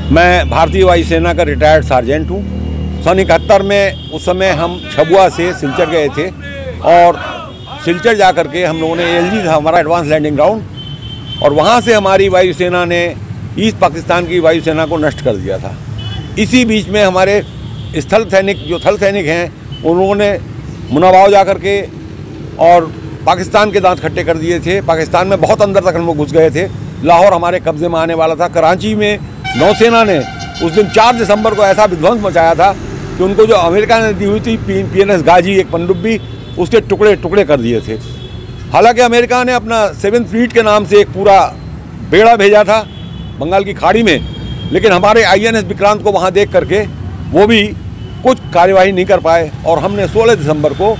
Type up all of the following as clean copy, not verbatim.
मैं भारतीय वायुसेना का रिटायर्ड सार्जेंट हूँ। सन 71 में उस समय हम छबुआ से सिलचर गए थे और सिलचर जा कर के हम लोगों ने ALG था हमारा एडवांस लैंडिंग ग्राउंड, और वहाँ से हमारी वायुसेना ने ईस्ट पाकिस्तान की वायुसेना को नष्ट कर दिया था। इसी बीच में हमारे स्थल सैनिक जो थल सैनिक हैं उन्होंने मुनाबाव जा कर के और पाकिस्तान के दांत खट्टे कर दिए थे। पाकिस्तान में बहुत अंदर तक हम लोग घुस गए थे। लाहौर हमारे कब्जे में आने वाला था। कराची में नौसेना ने उस दिन 4 दिसंबर को ऐसा विध्वंस मचाया था कि उनको जो अमेरिका ने दी हुई थी PNS गाजी, एक पनडुब्बी, उसके टुकड़े टुकड़े कर दिए थे। हालांकि अमेरिका ने अपना 7th फ्लीट के नाम से एक पूरा बेड़ा भेजा था बंगाल की खाड़ी में, लेकिन हमारे INS विक्रांत को वहाँ देख करके वो भी कुछ कार्यवाही नहीं कर पाए और हमने 16 दिसंबर को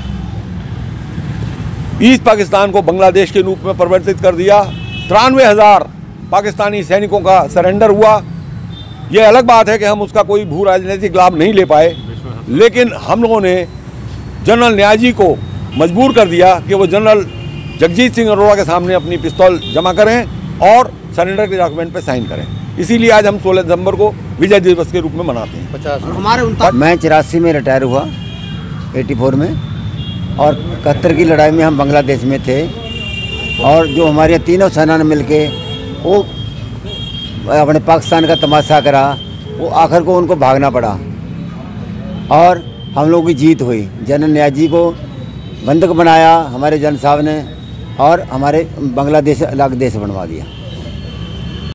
ईस्ट पाकिस्तान को बांग्लादेश के रूप में परिवर्तित कर दिया। 93,000 पाकिस्तानी सैनिकों का सरेंडर हुआ। यह अलग बात है कि हम उसका कोई भू राजनीतिक लाभ नहीं ले पाए, लेकिन हम लोगों ने जनरल न्याजी को मजबूर कर दिया कि वो जनरल जगजीत सिंह अरोड़ा के सामने अपनी पिस्तौल जमा करें और सरेंडर के डॉक्यूमेंट पे साइन करें। इसीलिए आज हम 16 दिसंबर को विजय दिवस के रूप में मनाते हैं। मैं 84 में रिटायर हुआ, 84 में, और 71 की लड़ाई में हम बांग्लादेश में थे और जो हमारे तीनों सेना ने मिलके वो अपने पाकिस्तान का तमाशा करा, वो आखिर को उनको भागना पड़ा और हम लोगों की जीत हुई। जनरल न्याजी को बंधक बनाया हमारे जन साहब ने और हमारे बांग्लादेश अलग देश बनवा दिया।